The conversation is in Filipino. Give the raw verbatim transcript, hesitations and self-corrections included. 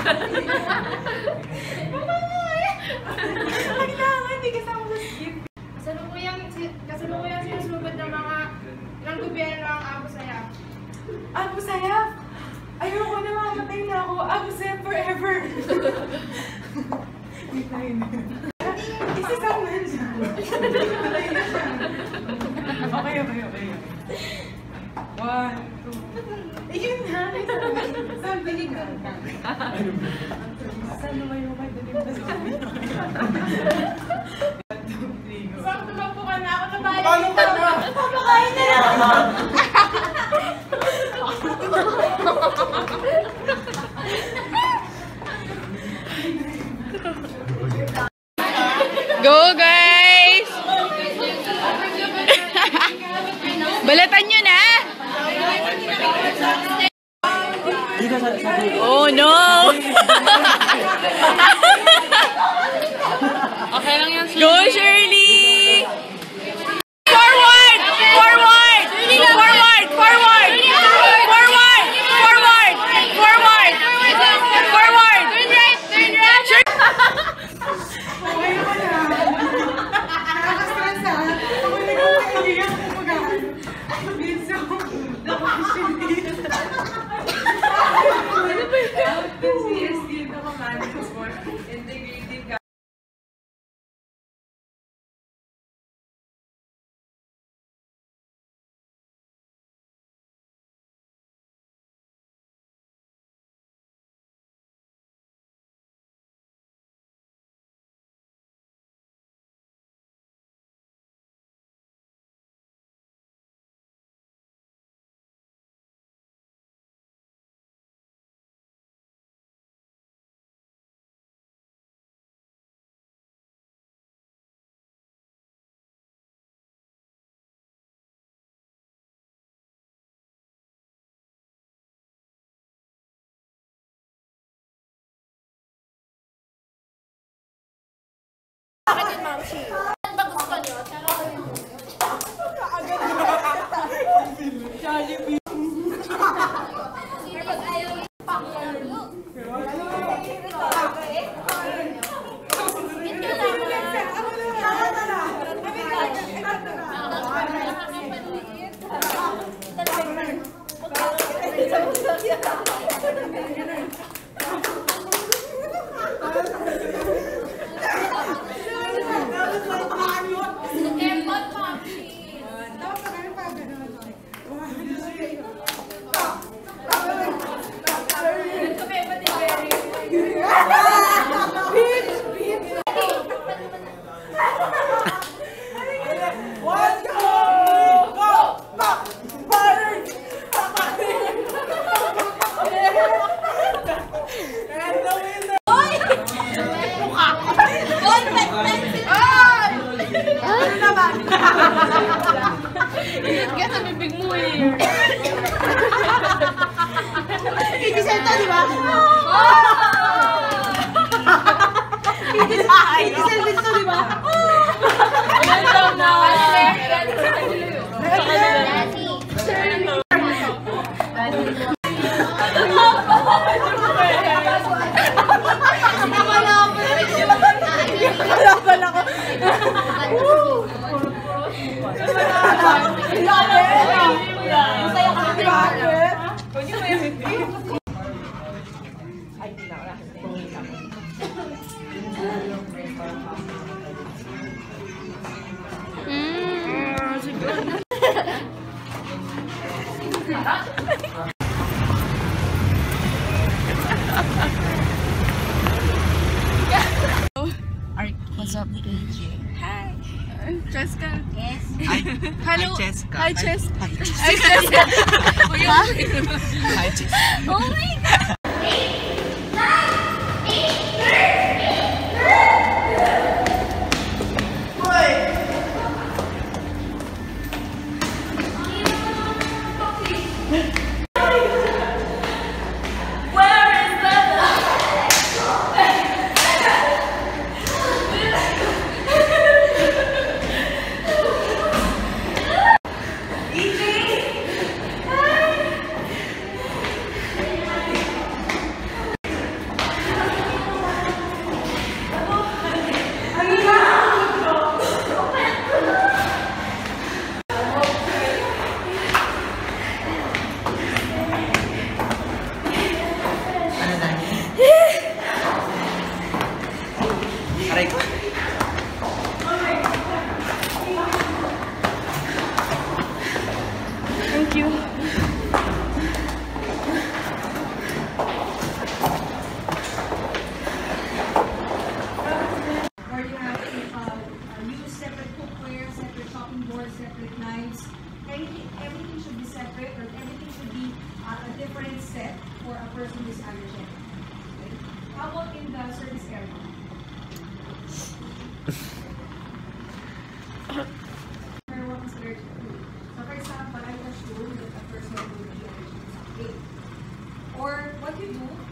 Kailangan, hindi kasama sa skip. Kasalukuyang, kasalukuyang sinusugod ng mga ng gobyerno ang Abu Sayyaf. Abu Sayyaf? Ayoko na, mamatay na ako. Abu Sayyaf forever. Wait na yun. Isasama na siya. Okay, okay, okay. One, two. Ayun na. Sabi ni Kang. Saan naman yung kayo din na sabi? Saan tumakbo ka na? Ako na ba? Paano ka na? Papakain na lang ako. Go guys! Balatan nyo na! Oh no! Okay lang yan. Go Shirley! Forward! Forward! Forward! Forward! Forward! Forward! Forward! Forward! Turn right! Turn right! Nakaka-stress ha? Ako nagkakaiyak ko mag-aano. Binso. Napaka-shitty. Ano ba yun? C S D na Command for Integrated Government. Bakit yun, Mamsi? Ano ba gusto nyo? Jollibee. Pag ayaw yung pang-lalo. Ano naman? Ingat ka sa bibig mo eh. Kikisel to, di ba? Kikisel din to, di ba? Ayan daw na. What's up, D J? Hi. Jessica. Yes. Hi, Hello. hi Jessica. Hi, Jessica. Hi, Jessica. Hi, Jessica. Hi, Jessica. Oh my God! Aray ko. Thank you. Or you have to uh, uh, use separate cookware, separate chopping boards, separate knives. Anything, everything should be separate, or everything should be uh, a different set for a person who is allergic. Okay? How about in the service area? For what is allergic to? So for example, I was told that a person will be allergic to something. Or what you do